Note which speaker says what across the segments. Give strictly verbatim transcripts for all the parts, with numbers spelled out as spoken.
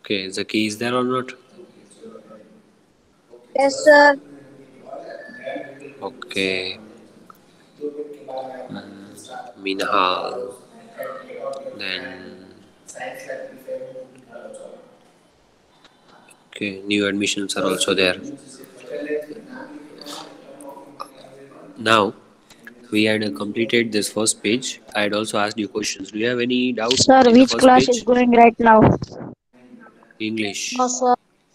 Speaker 1: Okay, Zaki, is there or not?
Speaker 2: Yes, sir.
Speaker 1: Okay. Minhal. Then, okay, new admissions are also there. Now, we had uh, completed this first page. I had also asked you questions. Do you have any doubt
Speaker 3: Sir,
Speaker 1: in the
Speaker 3: which
Speaker 1: first
Speaker 3: class is
Speaker 1: page?
Speaker 3: going right now?
Speaker 1: English.
Speaker 2: No, sir.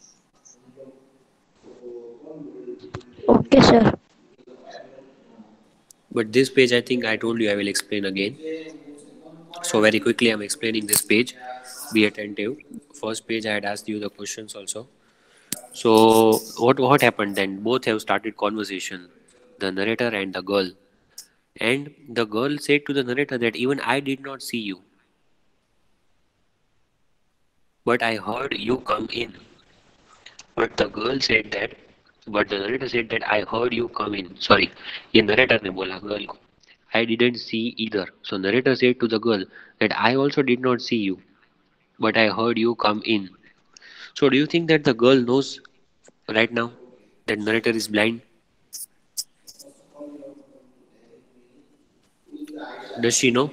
Speaker 3: Okay, sir.
Speaker 1: But this page, I think I told you I will explain again. So, very quickly, I'm explaining this page. Be attentive. First page, I had asked you the questions also. So, what, what happened then? Both have started conversation, the narrator and the girl. And the girl said to the narrator that even I did not see you, but I heard you come in. But the girl said that, but the narrator said that I heard you come in. Sorry, ये narrator ने बोला girl को. I didn't see either. So narrator said to the girl that I also did not see you, but I heard you come in. So do you think that the girl knows right now that narrator is blind? Does she know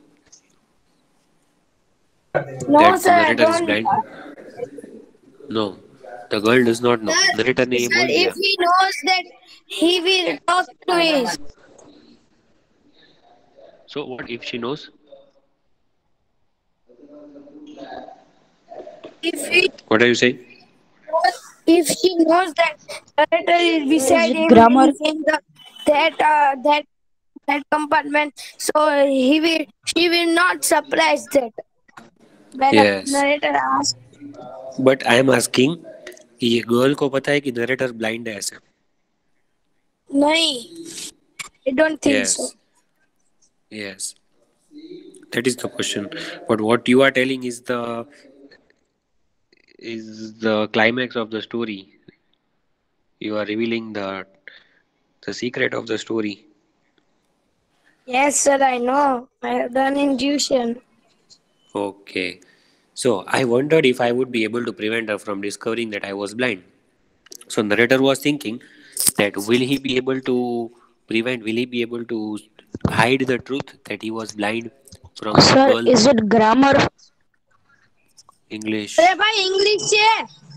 Speaker 2: No,
Speaker 1: that
Speaker 2: sir.
Speaker 1: the
Speaker 2: I
Speaker 1: narrator is
Speaker 2: don't.
Speaker 1: blind? No, the girl does not know.
Speaker 2: Sir,
Speaker 1: Narrator ने ये
Speaker 2: sir,
Speaker 1: बोल
Speaker 2: if
Speaker 1: दिया.
Speaker 2: he knows that, he will talk to me.
Speaker 1: So what if she knows?
Speaker 2: If he
Speaker 1: What are you saying?
Speaker 2: if she knows that narrator is
Speaker 3: Sir, is
Speaker 2: beside
Speaker 3: it
Speaker 2: him
Speaker 3: grammar?
Speaker 2: in, in the that uh, that that compartment, so he will she will not surprise that when a
Speaker 1: Yes.
Speaker 2: narrator asks.
Speaker 1: But I am asking कि ये girl को पता है कि narrator blind है ऐसे.
Speaker 2: नहीं, I don't think
Speaker 1: yes.
Speaker 2: so.
Speaker 1: Yes. That is the question. But what you are telling is the is the climax of the story. You are revealing the the secret of the story.
Speaker 2: Yes, sir, I know. I have done in tuition.
Speaker 1: Okay. So I wondered if I would be able to prevent her from discovering that I was blind. So narrator was thinking that will he be able to prevent, will he be able to hide the truth that he was blind from that
Speaker 3: Sir,
Speaker 1: girl?
Speaker 3: is it grammar?
Speaker 2: अरे
Speaker 1: English.
Speaker 2: भाई English છે.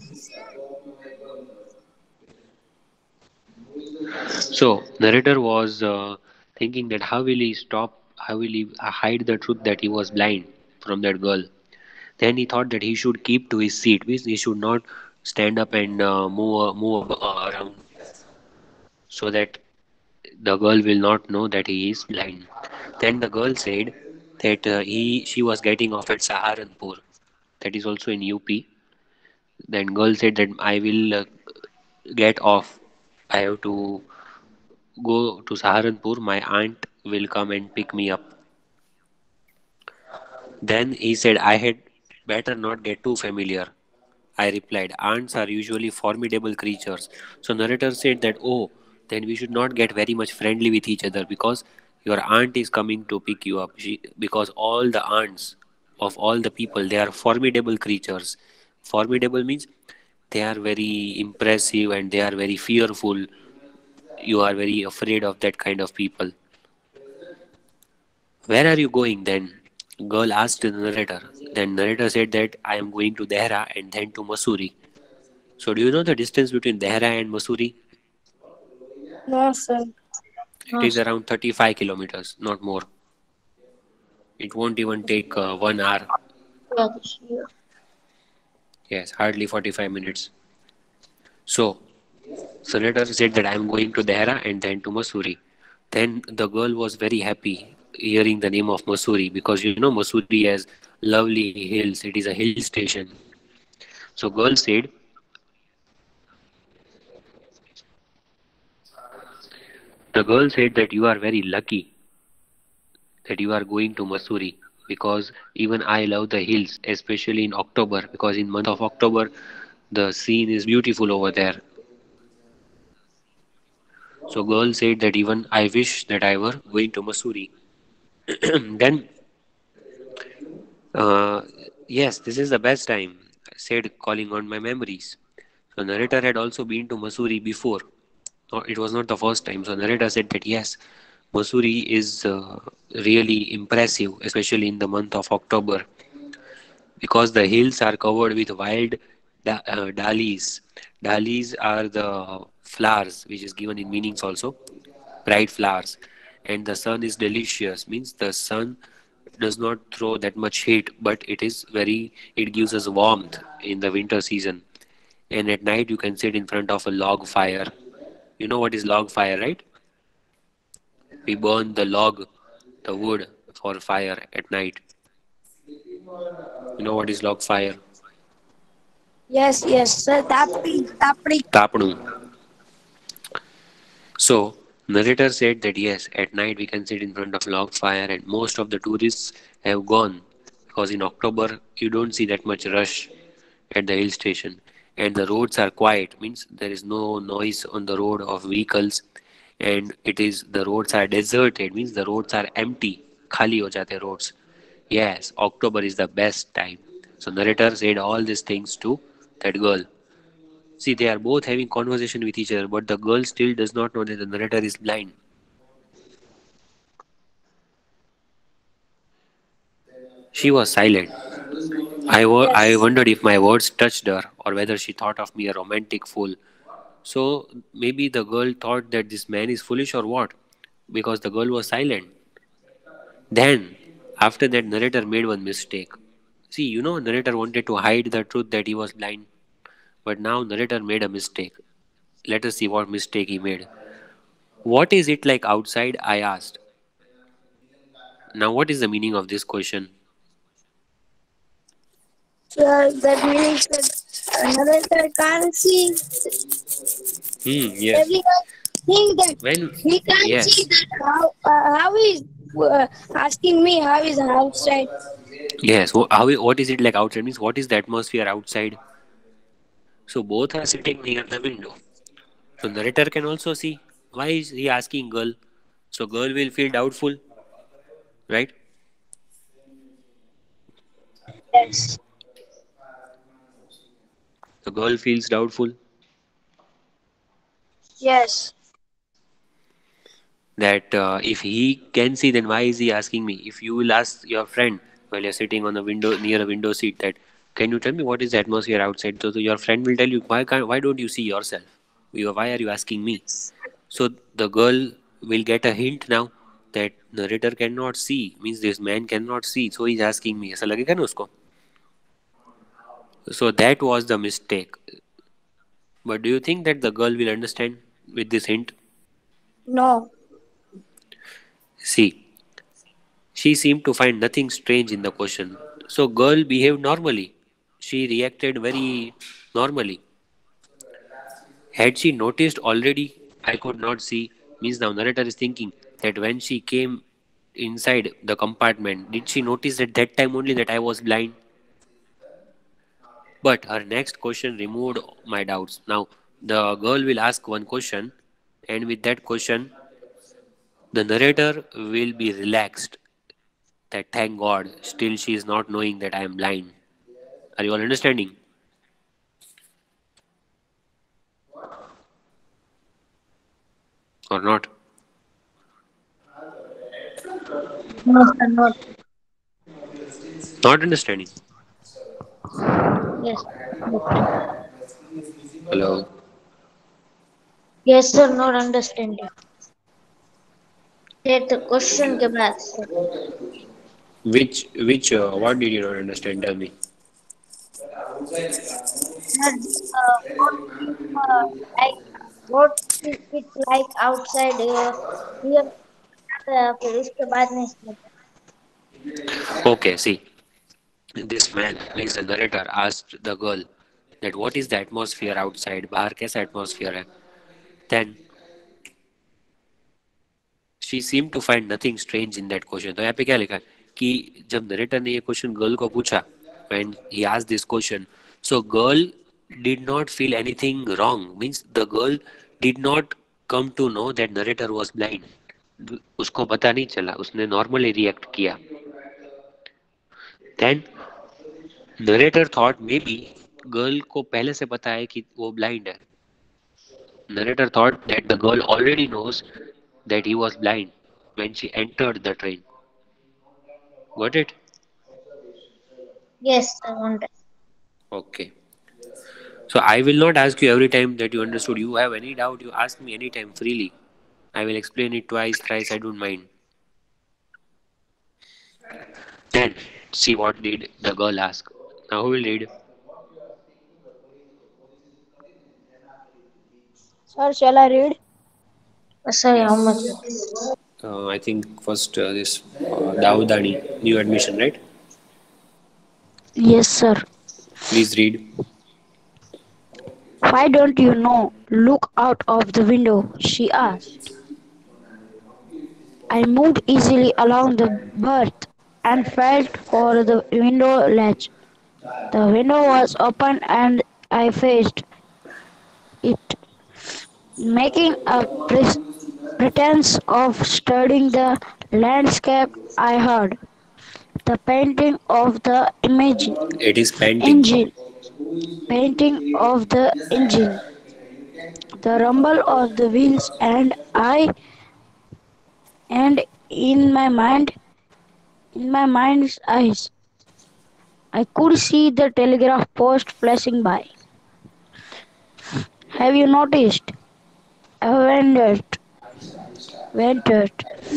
Speaker 1: So narrator was uh, thinking that how will he stop, how will he uh, hide the truth that he was blind from that girl. Then he thought that he should keep to his seat, means he should not stand up and uh, move uh, move uh, around, so that the girl will not know that he is blind. Then the girl said that uh, he she was getting off at Saharanpur, that is also in U P. Then girl said that I will uh, get off. I have to go to Saharanpur. My aunt will come and pick me up. Then he said I had better not get too familiar. I replied, ants are usually formidable creatures. So narrator said that, oh, then we should not get very much friendly with each other because your aunt is coming to pick you up. She, because all the ants of all the people, they are formidable creatures. Formidable means they are very impressive and they are very fearful. You are very afraid of that kind of people. Where are you going then? Girl asked the narrator. Then narrator said that I am going to Dehra and then to Masuri. So, do you know the distance between Dehra and Mussoorie?
Speaker 2: No, sir.
Speaker 1: It is around thirty-five kilometers, not more. It won't even take uh, one hour.
Speaker 2: Yes.
Speaker 1: Yes, hardly forty-five minutes. So, Senator said that I am going to Dehra and then to Mussoorie. Then the girl was very happy hearing the name of Mussoorie because you know Mussoorie has lovely hills. It is a hill station. So, girl said, the girl said that you are very lucky that you are going to Mussoorie because even I love the hills, especially in October because in month of October the scene is beautiful over there. So girl said that even I wish that I were going to Mussoorie. Then uh, yes, this is the best time. said, calling on my memories. So narrator had also been to Mussoorie before. No, it was not the first time. So narrator said that yes, Mussoorie is uh, really impressive, especially in the month of October, because the hills are covered with wild da- uh, dahlias. Dahlias are the flowers, which is given in meanings also, bright flowers, and the sun is delicious. Means the sun does not throw that much heat, but it is very. It gives us warmth in the winter season. And at night you can sit in front of a log fire. You know what is log fire, right? We burn the log, the wood for fire at night. You know what is log fire?
Speaker 2: Yes, yes, sir. Tapri, tapri.
Speaker 1: Tapnu. So, narrator said that yes, at night we can sit in front of log fire, and most of the tourists have gone because in October you don't see that much rush at the hill station, and the roads are quiet. Means there is no noise on the road of vehicles, and it is the roads are deserted. Means the roads are empty. खाली हो जाते roads. Yes, October is the best time. So narrator said all these things to that girl. See, they are both having conversation with each other, but the girl still does not know that the narrator is blind. She was silent. I, wo- I
Speaker 2: Yes,
Speaker 1: wondered if my words touched her or whether she thought of me a romantic fool. So maybe the girl thought that this man is foolish or what? Because the girl was silent. Then, after that, narrator made one mistake. See, you know, narrator wanted to hide the truth that he was blind, but now narrator made a mistake. Let us see what mistake he made. What is it like outside? I asked. Now, what is the meaning of this question?
Speaker 2: sir. That means that narrator can't see.
Speaker 1: Hmm, yes.
Speaker 2: Everyone think that
Speaker 1: When,
Speaker 2: he can't see
Speaker 1: yes,
Speaker 2: that how uh, how is uh, asking me how is outside.
Speaker 1: yes. Wh- How, what is it like outside? Means, what is the atmosphere outside? So, both are sitting near the window. So, narrator can also see. Why is he asking girl? So, girl will feel doubtful, right?
Speaker 2: Yes,
Speaker 1: The girl feels doubtful
Speaker 2: yes,
Speaker 1: that uh, if he can see, then why is he asking me? If you will ask your friend while you're sitting on a window near a window seat that, can you tell me what is the atmosphere outside? So, so your friend will tell you, why can't, why don't you see yourself? You, why are you asking me? So the girl will get a hint now that narrator cannot see, means this man cannot see, so he's asking me. ऐसा लगेगा ना उसको? So that was the mistake. But do you think that the girl will understand with this hint?
Speaker 2: no,
Speaker 1: See, she seemed to find nothing strange in the question. So girl behaved normally. She reacted very normally. Had she noticed already? I could not see. Means now narrator is thinking that when she came inside the compartment, did she notice at that time only that I was blind? But her next question removed my doubts. Now the girl will ask one question, and with that question, the narrator will be relaxed. That thank God, still she is not knowing that I am blind. Are you all understanding or not?
Speaker 3: No, sir, not.
Speaker 1: Not understanding.
Speaker 3: Yes, understand.
Speaker 1: Hello.
Speaker 3: Yes, sir, not understanding. State the question के बाद sir.
Speaker 1: Which which uh, what did you not understand? Tell me.
Speaker 3: Sir, uh, what is uh, like what is it like outside uh, here? uh, फिर इसके बाद नहीं समझा.
Speaker 1: Okay, see, this man, means the narrator, asked the girl that what is the atmosphere outside? बाहर कैसा atmosphere है? Then she seemed to find nothing strange in that question. तो यहाँ पे क्या लिखा है कि जब narrator ने ये question girl को पूछा, when he asked this question, so girl did not feel anything wrong. Means the girl did not come to know that narrator was blind. उसको पता नहीं चला, उसने normally react किया. Then narrator thought maybe girl को पहले से पता है कि वो ब्लाइंड है. Narrator thought that the girl already knows that he was blind when she entered the train. Got it?
Speaker 3: Yes, I want that.
Speaker 1: Okay. So I will not ask you every time that you understood. You have any doubt, you ask me anytime freely. I will explain it twice, thrice, I don't mind. Then see what did the girl ask. Now who will read?
Speaker 2: Sir, shall I read?
Speaker 3: Uh, Sorry, how much?
Speaker 1: Yes. Uh, I think first uh, this uh, Dawudani, new admission, right?
Speaker 2: Yes, sir.
Speaker 1: Please read.
Speaker 2: Why don't you know? Look out of the window, she asked. I moved easily along the berth and felt for the window latch. The window was open and I faced it, making a pre- pretense of studying the landscape. I heard the painting of the image
Speaker 1: It is panting.
Speaker 2: engine, painting of the engine, the rumble of the wheels, and I, and in my mind, in my mind's eyes, I could see the telegraph post flashing by. Have you noticed? I wondered, wondered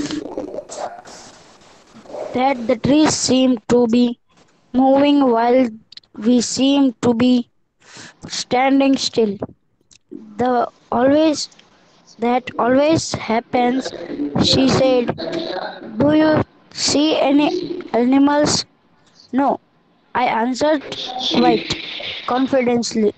Speaker 2: that the trees seem to be moving while we seem to be standing still. The always that always happens, she said. Do you see any animals? No, I answered quite confidently.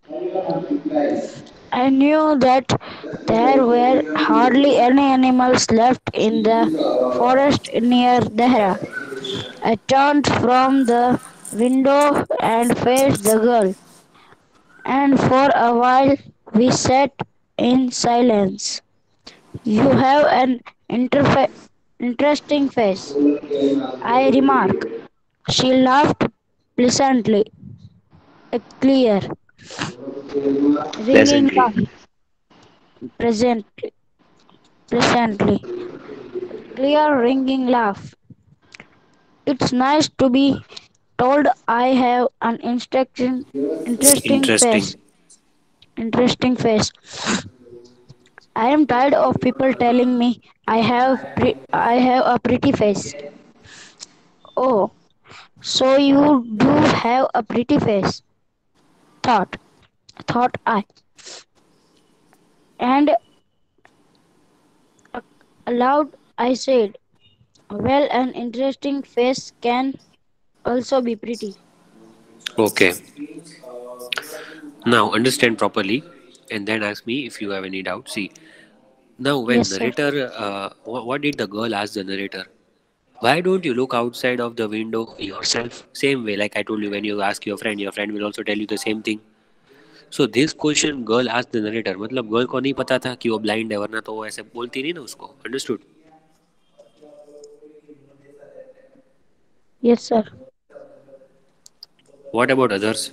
Speaker 2: I knew that there were hardly any animals left in the forest near Dehra. I turned from the window and faced the girl, and for a while we sat in silence. You have an interfa- interesting face, I remarked. She laughed pleasantly, a clear, ringing
Speaker 1: Pleasantly.
Speaker 2: laugh, presently, presently, clear, ringing laugh. It's nice to be told I have an interesting, interesting
Speaker 1: Interesting.
Speaker 2: face. Interesting face. I am tired of people telling me I have pre- I have a pretty face. Oh, so you do have a pretty face, thought thought I, and aloud I said, well, an interesting face can also be pretty.
Speaker 1: Okay. Now understand properly and then ask me if you have any doubt. See, now when
Speaker 2: Yes, sir.
Speaker 1: narrator, uh, what, what did the girl ask the narrator? Why don't you look outside of the window yourself? Same way, like I told you, when you ask your friend, your friend will also tell you the same thing. So this question girl asked the narrator. मतलब girl को नहीं पता था कि वो blind है, वरना तो वो ऐसे बोलती नहीं ना उसको. Understood?
Speaker 2: Yes, sir.
Speaker 1: What about others?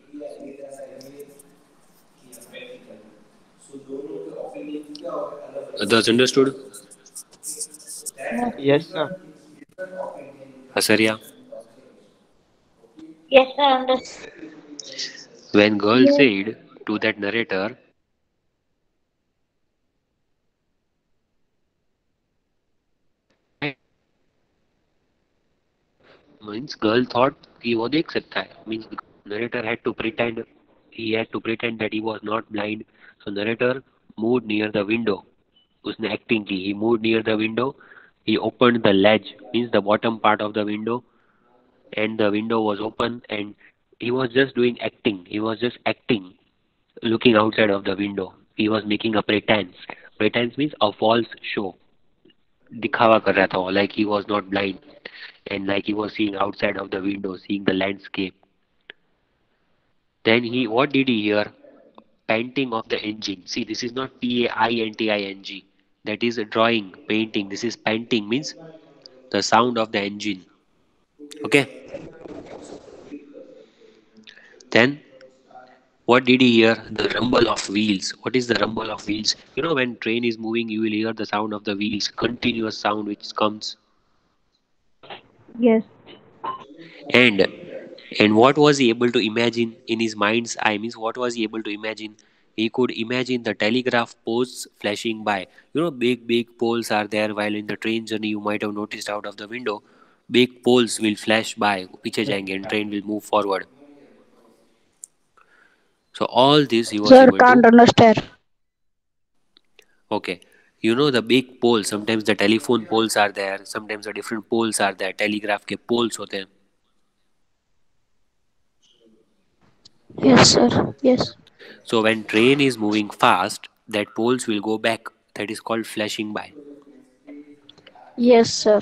Speaker 1: Others understood?
Speaker 2: No.
Speaker 4: Yes, sir.
Speaker 1: Asaria.
Speaker 3: Yes, I understand.
Speaker 1: When girl said to that narrator, means girl thought कि वो देख सकता है. Means the narrator had to pretend, he had to pretend that he was not blind. So narrator moved near the window. उसने acting की. He moved near the window. He opened the ledge, means the bottom part of the window, and the window was open, and he was just doing acting. He was just acting, looking outside of the window. He was making a pretense. Pretense means a false show. दिखावा कर रहा था वो, like he was not blind and like he was seeing outside of the window, seeing the landscape. Then he, what did he hear? Painting of the engine. See, this is not P A I N T I N G. That is a drawing, painting. This is painting, means the sound of the engine. Okay. Then What did he hear? The rumble of wheels. What is the rumble of wheels? You know, when train is moving, you will hear the sound of the wheels, continuous sound which comes.
Speaker 2: Yes.
Speaker 1: And and what was he able to imagine in his mind's eye? Means what was he able to imagine? He could imagine the telegraph posts flashing by. You know, big big poles are there while in the train journey. You might have noticed out of the window, big poles will flash by. पीछे जाएंगे and train will move forward. So all this he was
Speaker 2: Sir,
Speaker 1: able to.
Speaker 2: can't understand.
Speaker 1: Okay. You know the big poles. Sometimes the telephone poles are there. Sometimes the different poles are there. Telegraph के poles होते हैं.
Speaker 2: Yes, sir. Yes.
Speaker 1: So when train is moving fast, that poles will go back. That is called flashing by.
Speaker 2: Yes, sir.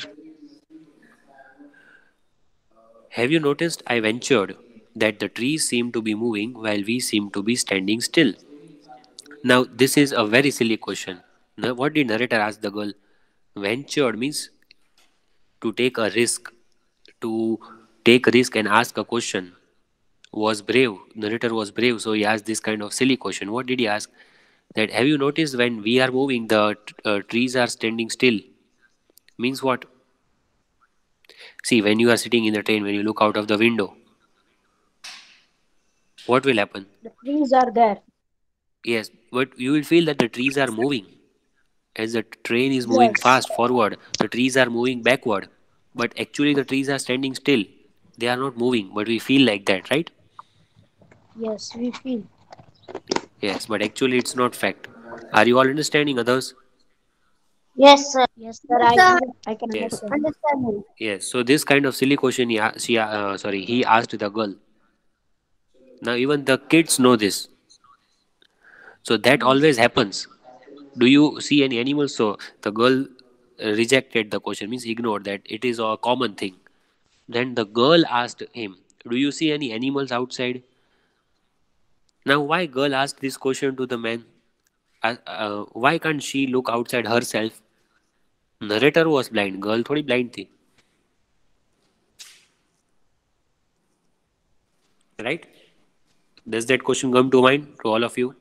Speaker 1: Have you noticed I ventured that the trees seem to be moving while we seem to be standing still? Now this is a very silly question. Now, what did narrator ask the girl? Ventured means to take a risk, to take a risk and ask a question. Was brave. Narrator was brave, so he asked this kind of silly question. What did he ask? That have you noticed when we are moving, the uh, trees are standing still? Means what? See, when you are sitting in the train, when you look out of the window, what will happen?
Speaker 2: The trees are there.
Speaker 1: Yes, but you will feel that the trees are moving. As the train is moving
Speaker 2: Yes.
Speaker 1: fast forward, the trees are moving backward. But actually, the trees are standing still. They are not moving, but we feel like that, right?
Speaker 2: Yes, we feel.
Speaker 1: Yes, but actually, it's not fact. Are you all understanding, others?
Speaker 3: Yes, sir.
Speaker 2: Yes, sir.
Speaker 3: Yes,
Speaker 2: I
Speaker 3: sir.
Speaker 2: I can
Speaker 1: Yes.
Speaker 2: understand.
Speaker 3: Understanding.
Speaker 1: Yes. So this kind of silly question, he, a- she, uh, sorry, he asked the girl. Now even the kids know this. So that always
Speaker 2: Yes.
Speaker 1: happens. Do you see any animals? So the girl uh, rejected the question, means ignored that it is a common thing. Then the girl asked him, "Do you see any animals outside?" Now, why girl asked this question to the man? Uh, uh, why can't she look outside herself? Narrator was blind. Girl थोड़ी blind थी, right? Does that question come to mind to all of you?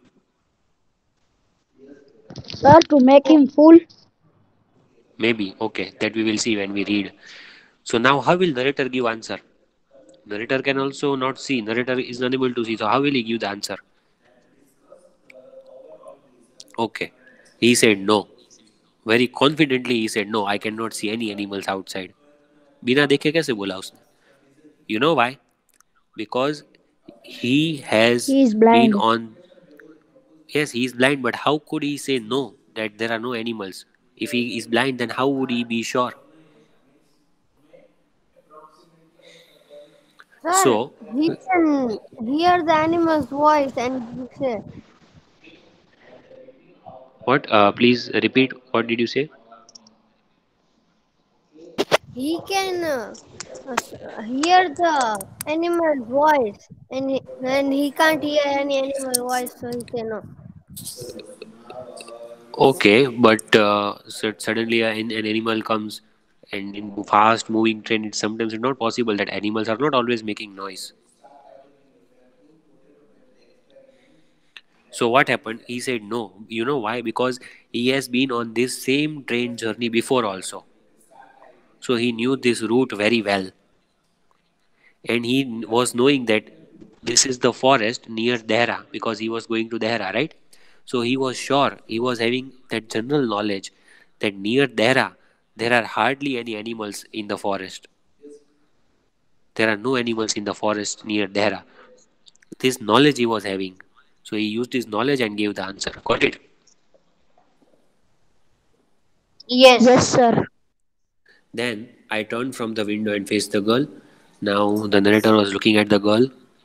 Speaker 2: Sir, to make him
Speaker 3: Yes.
Speaker 2: fool.
Speaker 1: Maybe. Okay, that we will see when we read. So now, how will narrator give answer? Narrator can also not see. Narrator is unable to see. So how will he give the answer? Okay. He said no. Very confidently he said no. I cannot see any animals outside. बिना देखे कैसे बोला उसने? You know why? Because he has
Speaker 2: He is
Speaker 1: been
Speaker 2: blind.
Speaker 1: on. Yes, he is blind, but how could he say no that there are no animals? If he is blind, then how would he be sure?
Speaker 4: Sir,
Speaker 1: So,
Speaker 4: he can hear the animal's voice and he say
Speaker 1: what? Uh, please repeat. What did you say?
Speaker 4: he can uh, uh, s- uh, hear the animal's voice and he, and he can't hear any animal voice, so he say no.
Speaker 1: Okay, but uh, so suddenly an, an animal comes, and in fast moving train, it's sometimes it's not possible that animals are not always making noise. So what happened? He said no. You know why? Because he has been on this same train journey before also. So he knew this route very well, and he was knowing that this is the forest near Dehra because he was going to Dehra, right? So he was sure, he was having that general knowledge that near Dehra there are hardly any animals in the forest. There are no animals in the forest near Dehra. This knowledge he was having. So he used his knowledge and gave the answer. Got it?
Speaker 2: Yes,
Speaker 3: Yes.
Speaker 2: sir.
Speaker 1: Then I turned from the window and faced the girl. Now the narrator was looking at the girl.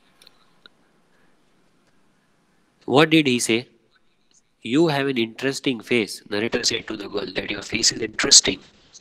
Speaker 1: What did he say? You have an interesting face. Narrator said to the girl that your face is interesting.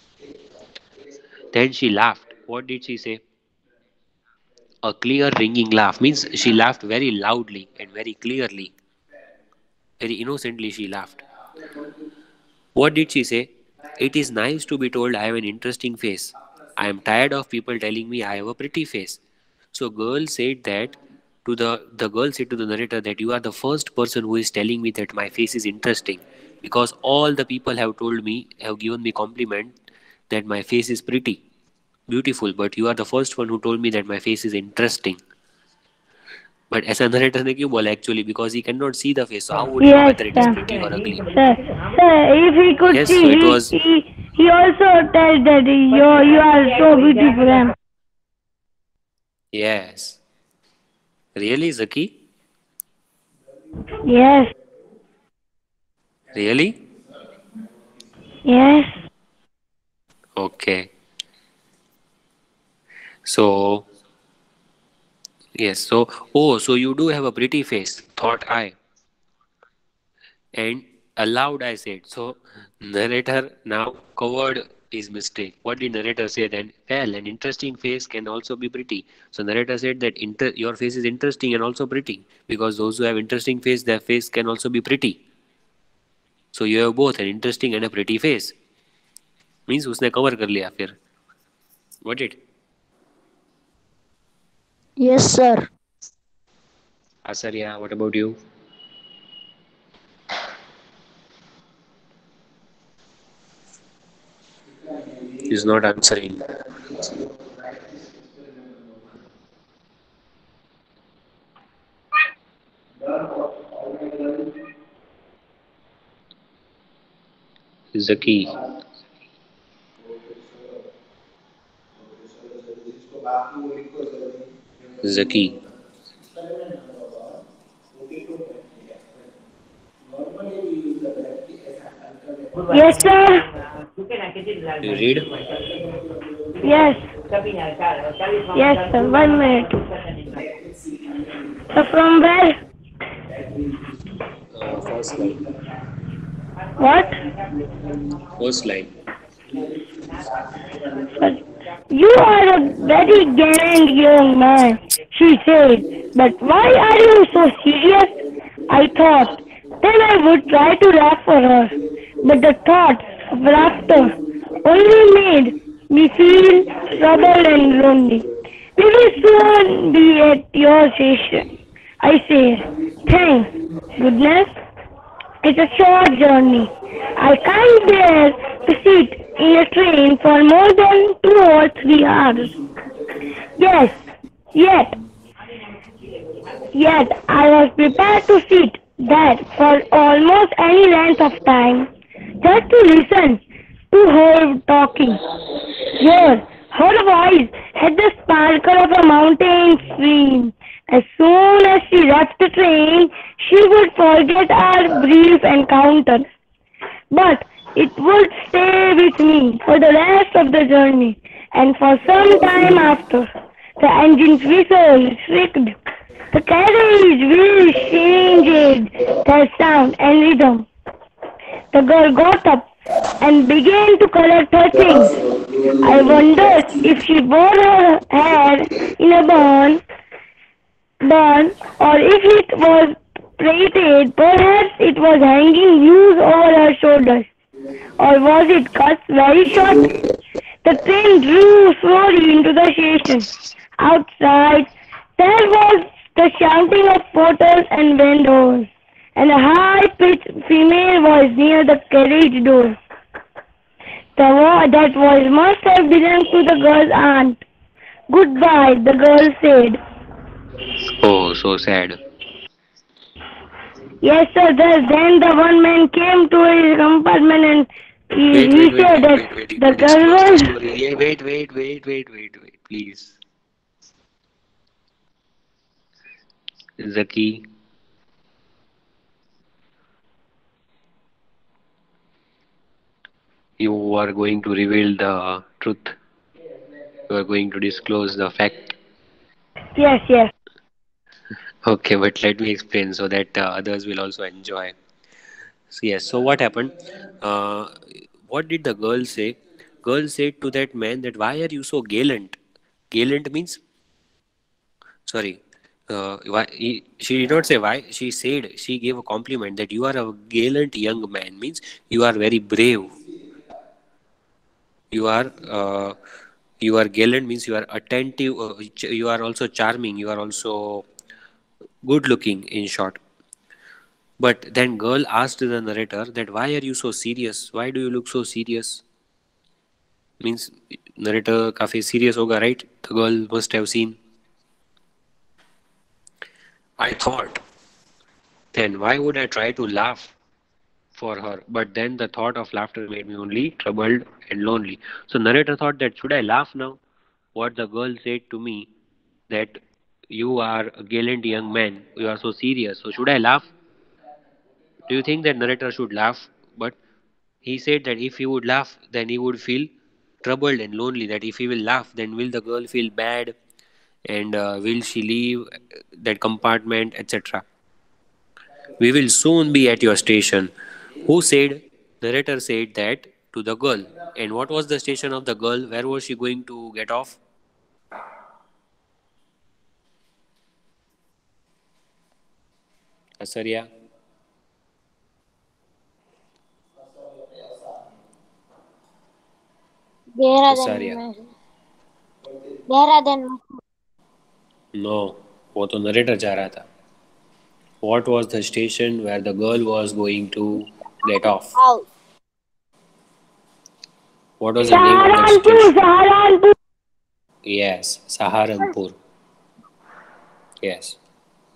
Speaker 1: Then she laughed. What did she say? A clear ringing laugh means she laughed very loudly and very clearly. Very innocently she laughed. What did she say? It is nice to be told I have an interesting face. I am tired of people telling me I have a pretty face. So girl said that To the the girl said to the narrator that you are the first person who is telling me that my face is interesting, because all the people have told me, have given me compliment that my face is pretty, beautiful, but you are the first one who told me that my face is interesting. But ऐसा narrator ने क्यों बोला actually, because he cannot see the face, so how would he know
Speaker 2: Yes,
Speaker 1: whether it is
Speaker 2: sir.
Speaker 1: pretty or ugly?
Speaker 2: Sir, sir, if he could
Speaker 1: Yes,
Speaker 2: see,
Speaker 1: so it
Speaker 2: he,
Speaker 1: was.
Speaker 2: he, he also tells that you, you are so beautiful. And
Speaker 1: Yes. Really, Zaki?
Speaker 2: yes,
Speaker 1: Really?
Speaker 2: yes,
Speaker 1: Okay. So, yes. So, oh, so you do have a pretty face, thought I. And aloud I said. So, narrator now covered his mistake. What did narrator say then? Well, an interesting face can also be pretty. So, narrator said that inter- your face is interesting and also pretty. Because those who have interesting face, their face can also be pretty. So, you have both an interesting and a pretty face. Means उसने cover कर लिया फिर. What it?
Speaker 2: yes, sir.
Speaker 1: Asarya, what about you? He's not answering. Zaki. Zaki.
Speaker 2: Yes, sir.
Speaker 1: You read?
Speaker 2: Yes. Yes, sir. One minute. So from where?
Speaker 1: Uh, first line.
Speaker 2: What?
Speaker 1: First line.
Speaker 2: You are a very gallant young man, she said. But why are you so serious? I thought. Then I would try to laugh for her. But the thought of laughter only made me feel troubled and lonely. We will soon be at your station. I say, thank goodness. It's a short journey. I can't bear to sit in a train for more than two or three hours. Yes, yet, yet I was prepared to sit that for almost any length of time, just to listen to her talking. Here, her voice had the sparkle of a mountain stream. As soon as she left the train, she would forget our brief encounter. But it would stay with me for the rest of the journey, and for some time after. The engine's whistle shrieked. The carriage wheels changed their sound and rhythm. The girl got up and began to collect her things. I wondered if she wore her hair in a bun, bun or if it was plaited. Perhaps it was hanging loose over her shoulders. Or was it cut very short? The train drew slowly into the station. Outside, there was the shouting of porters and vendors, and a high-pitched female voice near the carriage door. The vo- that voice must have belonged to the girl's aunt. Goodbye, the girl said.
Speaker 1: Oh, so sad.
Speaker 2: Yes, sir. Then then the one man came to his compartment and he,
Speaker 1: Wait,
Speaker 2: he
Speaker 1: wait, wait,
Speaker 2: said
Speaker 1: wait,
Speaker 2: that
Speaker 1: wait, wait. You
Speaker 2: the
Speaker 1: to
Speaker 2: girl
Speaker 1: disclose the
Speaker 2: was.
Speaker 1: story. Yeah, wait, wait, wait, wait, wait, wait, please. Zaki, you are going to reveal the truth. You are going to disclose the fact.
Speaker 2: Yes, yes.
Speaker 1: Okay, but let me explain so that uh, others will also enjoy. So yes, so what happened? Uh, what did the girl say? Girl said to that man that why are you so gallant? Gallant means sorry. Uh, why, he, she did not say why. She said she gave a compliment that you are a gallant young man. Means you are very brave. You are uh, you are gallant means you are attentive. Uh, ch- you are also charming. You are also good looking in short. But then girl asked the narrator that why are you so serious? Why do you look so serious? Means narrator काफी serious होगा, right? The girl must have seen. I thought, then why would I try to laugh for her? But then the thought of laughter made me only troubled and lonely. So narrator thought that should I laugh now? What the girl said to me that you are a gallant young man, you are so serious. So should I laugh? Do you think that narrator should laugh? But he said that if he would laugh, then he would feel troubled and lonely. That if he will laugh, then will the girl feel bad and uh, will she leave that compartment, et cetera. We will soon be at your station. Who said? Narrator said that to the girl. And what was the station of the girl? Where was she going to get off? Asarya.
Speaker 3: Dehradun
Speaker 1: Asarya.
Speaker 3: में देहरादून में
Speaker 1: No, वो तो narrator जा रहा था. What was the station where the girl was going to get off?
Speaker 3: house.
Speaker 1: What was the name of that station? Saharanpur. Yes, Saharanpur. Yes.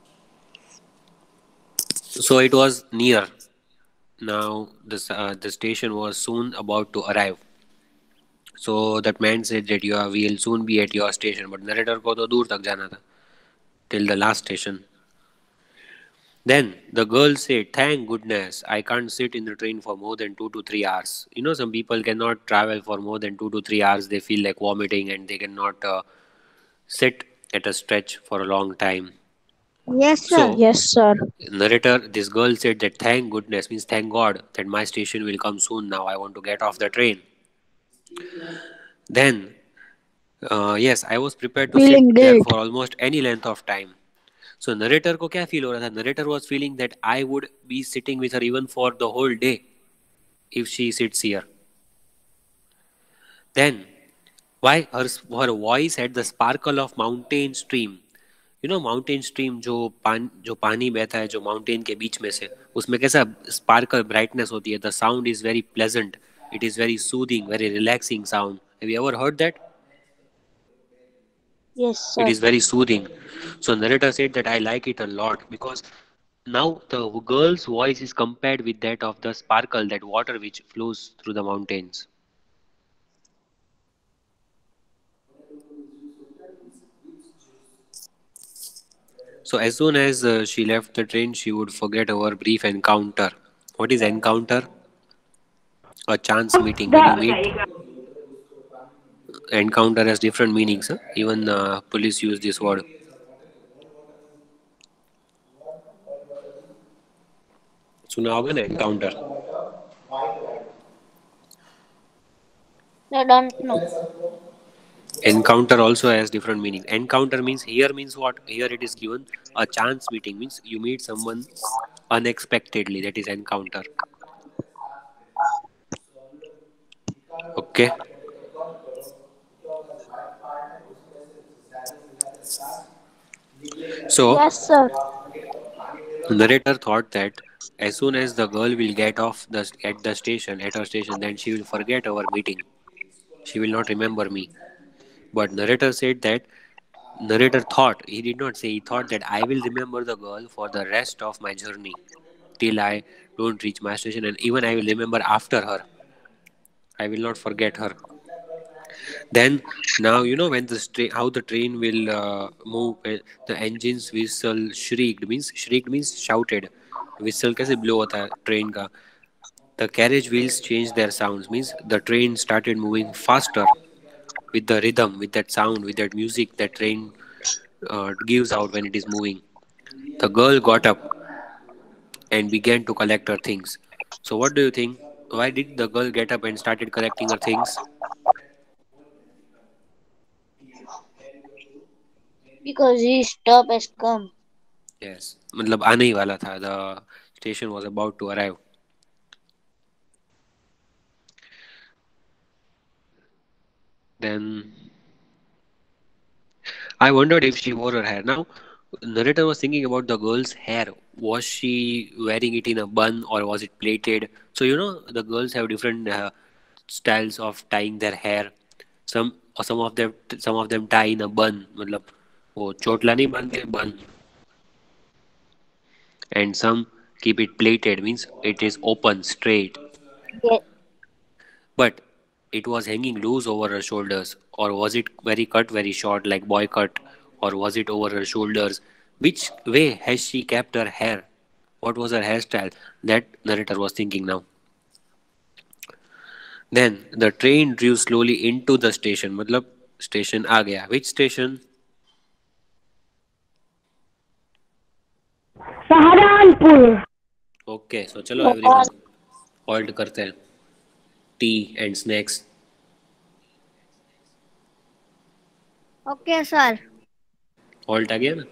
Speaker 1: So it was near. Now the uh, the station was soon about to arrive. So that man said that you are, will soon be at your station. But narrator को तो दूर तक जाना था, till the last station. Then the girl said, thank goodness, I can't sit in the train for more than two to three hours. You know, some people cannot travel for more than two to three hours. They feel like vomiting and they cannot uh, sit at a stretch for a long time.
Speaker 4: Yes, sir.
Speaker 1: So,
Speaker 2: Yes, sir.
Speaker 1: narrator, this girl said that thank goodness means thank God that my station will come soon now. I want to get off the train. Then, uh, yes, I was prepared to
Speaker 2: Feeling
Speaker 1: sit there
Speaker 2: great.
Speaker 1: for almost any length of time. So narrator को क्या feel हो रहा था? Narrator was feeling that I would be sitting with her even for the whole day if she sits here. Then, why her her voice had the sparkle of mountain stream. You know mountain stream जो पान जो पानी बहता है जो mountain के बीच में से उसमें कैसा sparkle brightness होती है. The sound is very pleasant. It is very soothing, very relaxing sound. Have you ever heard that?
Speaker 3: Yes,
Speaker 1: It
Speaker 3: sir.
Speaker 1: is very soothing. So narrator said that I like it a lot because now the girl's voice is compared with that of the sparkle, that water which flows through the mountains. So as soon as uh, she left the train, she would forget our brief encounter. What is encounter? A chance meeting when you meet. Encounter has different meanings. Huh? Even uh, police use this word. सुना होगा ना encounter.
Speaker 3: I don't know.
Speaker 1: Encounter also has different meaning. Encounter means here means what? Here it is given a chance meeting means you meet someone unexpectedly. That is encounter. Okay. So
Speaker 2: Yes, sir.
Speaker 1: narrator thought that as soon as the girl will get off the at the station at her station, then she will forget our meeting. She will not remember me. But narrator said that narrator thought, he did not say, he thought that I will remember the girl for the rest of my journey till I don't reach my station, and even I will remember after her. I will not forget her. Then now you know when the stra- how the train will uh, move. uh, The engines whistle shrieked means shrieked means shouted. Whistle कैसे blow होता है train का. The carriage wheels changed their sounds means the train started moving faster with the rhythm, with that sound, with that music that train uh, gives out when it is moving. The girl got up and began to collect her things. So, what do you think? Why did the girl get up and started collecting her things?
Speaker 3: Because his stop has come.
Speaker 1: Yes, मतलब आने ही वाला था. The station was about to arrive. Then I wondered if she wore her hair. Now, Narrator was thinking about the girl's hair. Was she wearing it in a bun or was it plaited? So you know the girls have different uh, styles of tying their hair. Some or some of them some of them tie in a bun. मतलब वो चोटला नहीं बांधते bun. And some keep it plaited, means it is open straight.
Speaker 3: Yes.
Speaker 1: But it was hanging loose over her shoulders, or was it very cut, very short, like boy cut, or was it over her shoulders? Which way has she kept her hair? What was her hairstyle? That narrator was thinking now. Then the train drew slowly into the station. मतलब station आ गया. Which station?
Speaker 2: Saharanpur.
Speaker 1: Okay, so चलो everyone halt करते हैं. Tea and snacks.
Speaker 4: Okay, sir.
Speaker 1: Halt आ गया ना?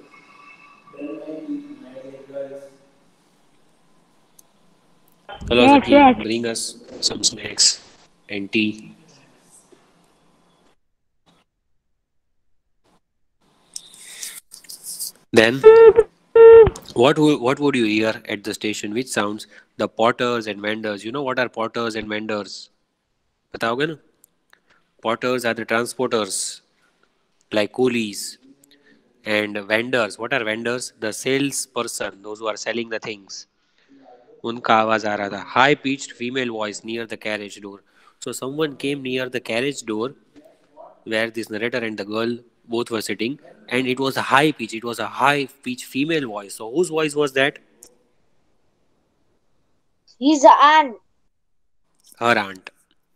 Speaker 1: Hello,
Speaker 2: Yes,
Speaker 1: Zaki,
Speaker 2: yes.
Speaker 1: bring us some snacks and tea. Then, what wo- what would you hear at the station? Which sounds? The porters and vendors. You know what are porters and vendors? बताओगे ना? Porters are the transporters, like coolies, and vendors. What are vendors? The salesperson, those who are selling the things. उनका आवाज आ रहा था. High pitched female voice near the carriage door. So someone came near the carriage door where this narrator and the girl both were sitting, and it was a high pitch. It was a high pitch female voice. So whose voice was that?
Speaker 3: He's an aunt.
Speaker 1: Her aunt.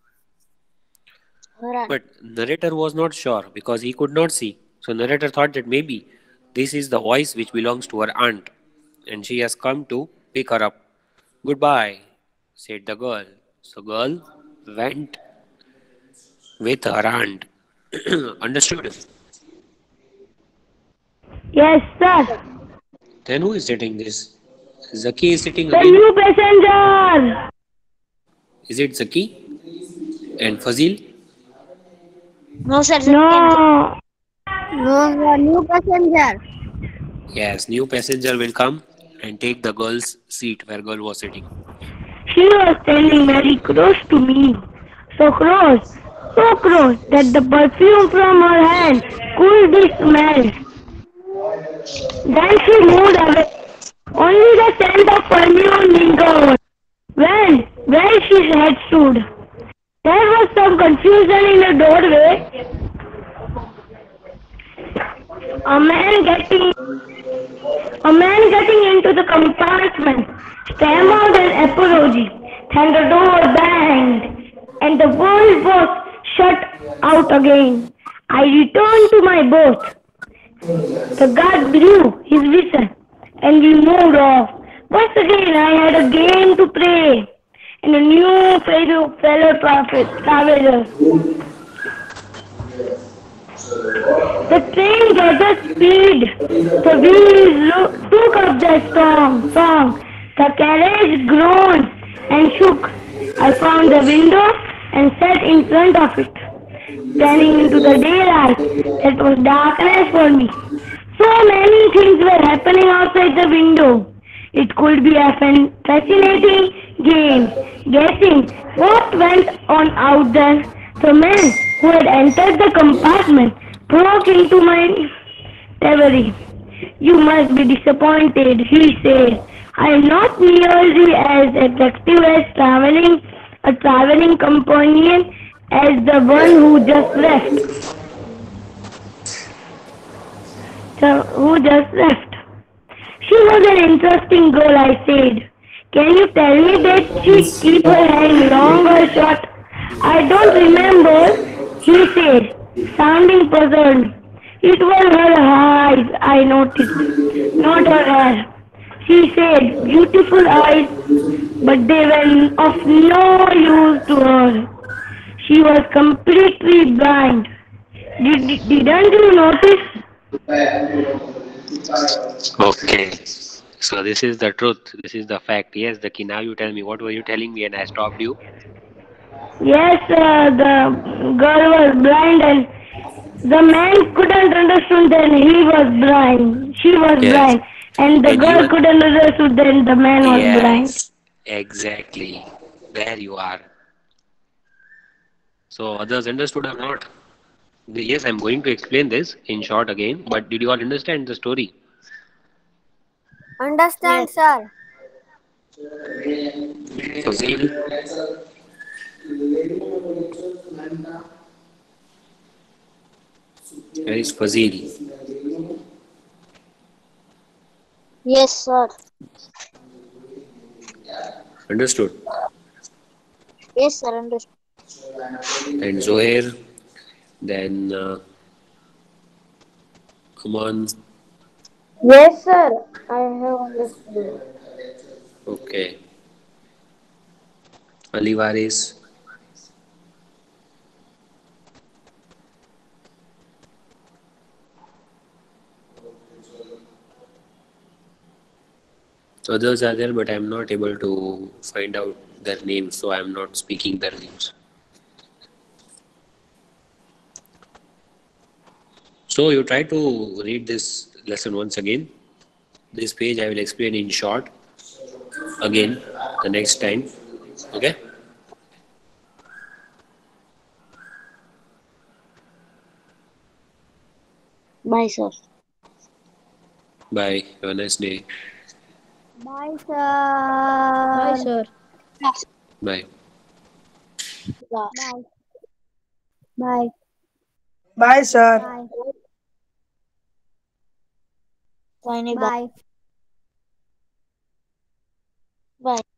Speaker 3: Her aunt.
Speaker 1: But narrator was not sure because he could not see. So narrator thought that maybe this is the voice which belongs to her aunt, and she has come to pick her up. Goodbye, said the girl. So girl went with her aunt. Understood?
Speaker 2: Yes, sir.
Speaker 1: Then who is sitting this? Zaki is sitting
Speaker 2: The
Speaker 1: again.
Speaker 2: new passenger.
Speaker 1: Is it Zaki and Fazil?
Speaker 3: No, sir.
Speaker 2: No.
Speaker 4: No, sir. New passenger.
Speaker 1: Yes, new passenger will come and take the girl's seat where girl was sitting.
Speaker 2: She was standing very close to me. So close, so close that the perfume from her hand could be smelled. Then she moved away. Only the scent of perfume lingered when where she had stood. There was some confusion in the doorway. A man getting a man getting into the compartment stammered an apology. Then the door banged and the world was shut out again. I returned to my boat. The guard blew his whistle and we moved off. Once again I had a game to play and a new fellow, fellow tra- traveler. The train gathered speed. The wheels lo- took up their song. song. The carriage groaned and shook. I found the window and sat in front of it, staring into the daylight. It was darkness for me. So many things were happening outside the window. It could be a fan- fascinating game, guessing what went on out there. The man who had entered the compartment broke into my reverie. You must be disappointed, he said. I am not nearly as attractive as traveling a traveling companion as the one who just left. The, who just left. She was an interesting girl, I said. Can you tell me that she keep her hair long or short? I don't remember, he said, sounding puzzled. It was her eyes, I noticed, not her hair. She said, beautiful eyes, but they were of no use to her. She was completely blind. Did, didn't you notice?
Speaker 1: Okay. So this is the truth. This is the fact. Yes, Zaki, now you tell me. What were you telling me and I stopped you?
Speaker 2: Yes, uh, the girl was blind and The man couldn't understand that he was blind. She was
Speaker 1: Yes.
Speaker 2: blind. And the
Speaker 1: And
Speaker 2: girl
Speaker 1: even
Speaker 2: couldn't understand that the man was blind.
Speaker 1: yes, exactly. There you are. So others understood or not? Yes, I'm going to explain this in short again, but did you all understand the story?
Speaker 4: Understand,
Speaker 3: Yes.
Speaker 4: sir?
Speaker 1: Fazil, where is Fazil?
Speaker 3: Yes, sir.
Speaker 1: Understood.
Speaker 3: Yes, sir. Understood.
Speaker 1: And Zohair, then uh, Aman.
Speaker 3: Yes, sir. I have understood.
Speaker 1: Okay. Alivaris. Others are there, but I'm not able to find out their names, so I'm not speaking their names. So you try to read this lesson once again. This page I will explain in short again the next time. Okay?
Speaker 3: Bye, sir.
Speaker 1: Bye. Have a nice day.
Speaker 4: Bye,
Speaker 2: Bye,
Speaker 4: sir.
Speaker 2: sir.
Speaker 1: Bye.
Speaker 3: Bye.
Speaker 4: Bye. Bye.
Speaker 5: Bye, sir.
Speaker 4: Bye.
Speaker 3: Bye. Bye.
Speaker 4: Bye.
Speaker 3: Bye.